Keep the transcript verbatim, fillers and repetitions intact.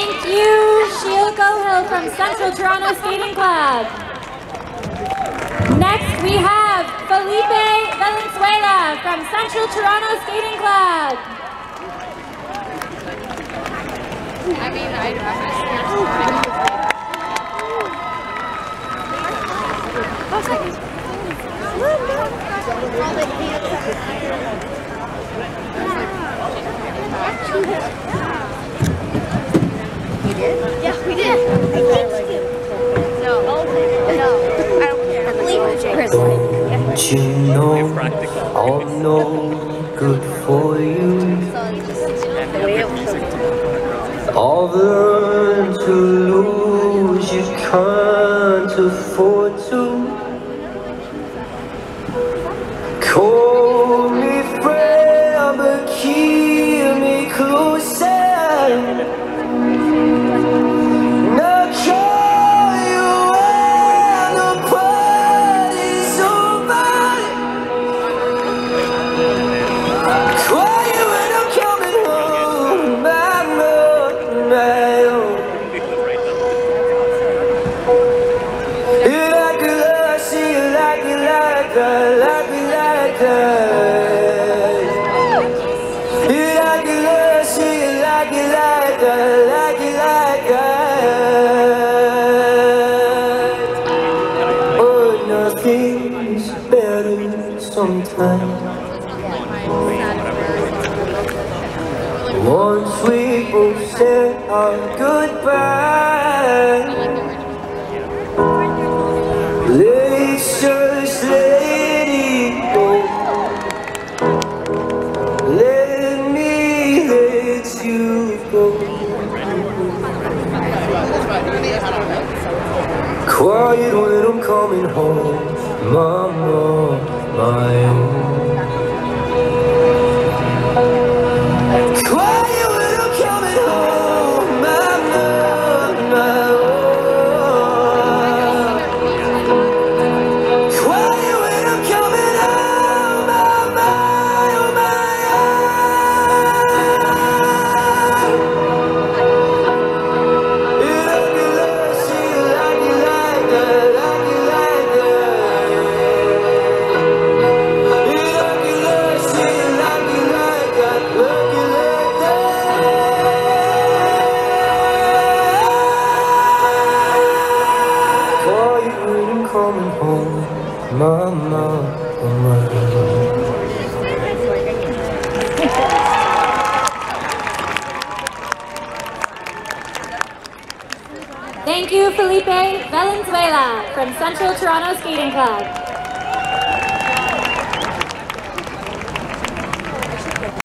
Thank you, Sheila Gohill from Central Toronto Skating Club. Next we have Felipe Valenzuela from Central Toronto Skating Club. I mean, I don't You did? Yeah, we did. I think you. No. No. I don't care. I believe in Jake. Don't you know I'm no good for you? I've learned to lose, you can't afford to. Call me friend, but keep me closer. Nothing's better sometimes. Once we both said our goodbye, let's just let it go. Let me let you go. Quiet when I'm coming home, mama, my own. Quiet when I'm coming home, mama, my own. Quiet when I'm coming home, mama, oh my own. It don't be love, see you like you like that. Coming home, mama, oh my. Thank you, Felipe Valenzuela from Central Toronto Skating Club.